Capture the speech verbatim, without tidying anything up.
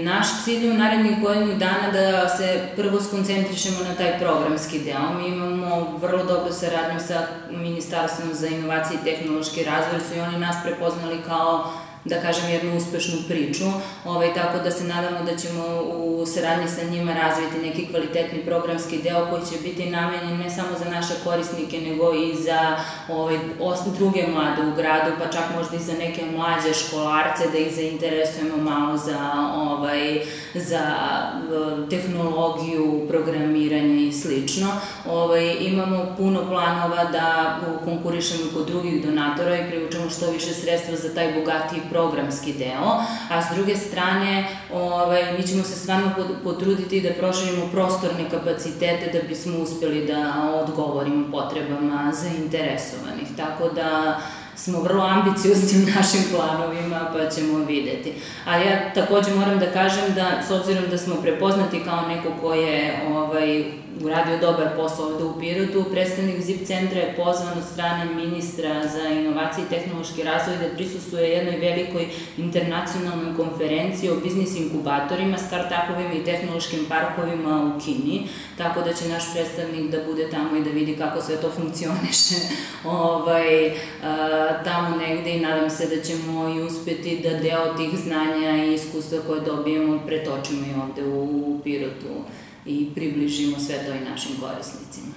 naš cilj je u narednih godinu dana da se prvo skoncentrišemo na taj programski deo. Mi imamo vrlo dobru saradnju sa Ministarstvom za inovacije i tehnološki razvoj, jer su i oni nas prepoznali kao, da kažem, jednu uspešnu priču, tako da se nadamo da ćemo u saradnji sa njima razviti neki kvalitetni programski deo koji će biti namenjen ne samo za naše korisnike, nego i za druge mlade u gradu, pa čak možda i za neke mlađe školarce, da ih zainteresujemo malo za tehnologiju, programiranje i slično. Imamo puno planova da konkurišemo kod drugih donatora i privučemo što više sredstva za taj bogatiji programski deo, a s druge strane mi ćemo se stvarno potruditi da proširimo prostorne kapacitete da bismo uspeli da odgovorimo potrebama zainteresovanih, tako da smo vrlo ambiciozni u našim planovima, pa ćemo videti. A ja takođe moram da kažem da, s obzirom da smo prepoznati kao neko ko je uradio dobar posao ovde u Pirotu, predstavnik ZIP centra je pozvan od strane ministra za inovacije i tehnološki razvoj da prisustvuje jednoj velikoj internacionalnoj konferenciji o biznis inkubatorima, start-upovima i tehnološkim parkovima u Kini, tako da će naš predstavnik da bude tamo i da vidi kako sve to funkcioniše tamo negde i nadam se da ćemo i uspeti da deo tih znanja i iskustva koje dobijemo pretočimo i ovde u Pirotu i približimo sve to i našim korisnicima.